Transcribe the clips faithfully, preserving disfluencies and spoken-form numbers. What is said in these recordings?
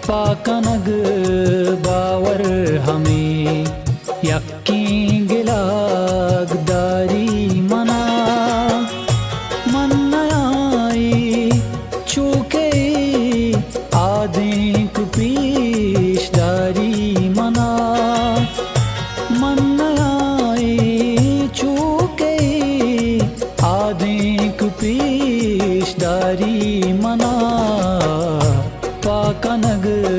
पाकनग बावर हमें यक्की गिलाग दारी मना मन्नाई चूके आदिक पीशदारी मना मन्नाई चूके आदिक पीशदारी मना पाकनग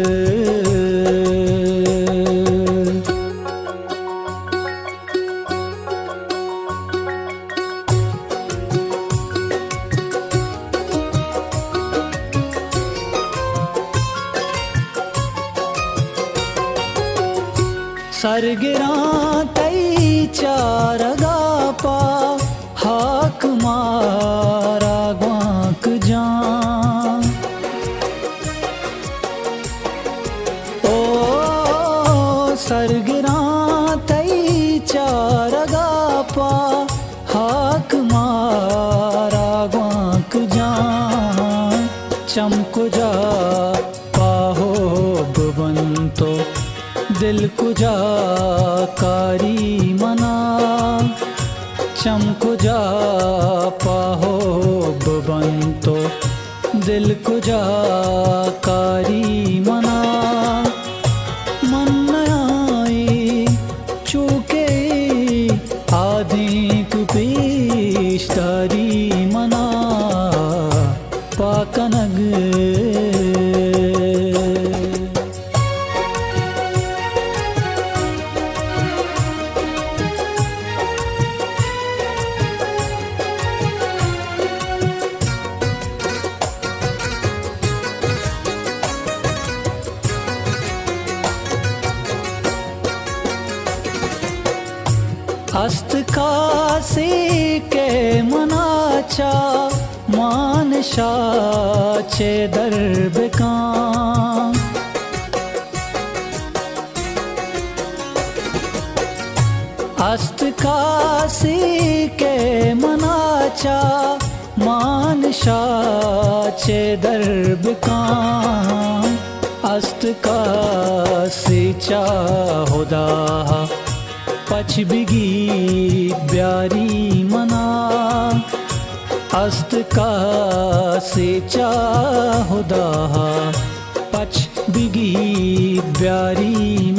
सरगिरा तई चारगा पा हाक मारा ग्वांक जान ओ सरगिरा तई चारगा पा हाक मारा ग्वांक जान चमको जा पाहो बबंतो दिल कुजा कारी मना चमको जा पाहो बबंतो दिल कुजा कारी मना मन्नाई चूके आदिक पेशदारी मना पाकनग अस्त कासे के मनाचा मानशा चे दरबका अस्त कासे के मनाचा मानशा चे दरबका अस्त कासे चा खुदा पच बिगी ब्यारी मना अस्त का से चाहुदा पच बिगी ब्यारी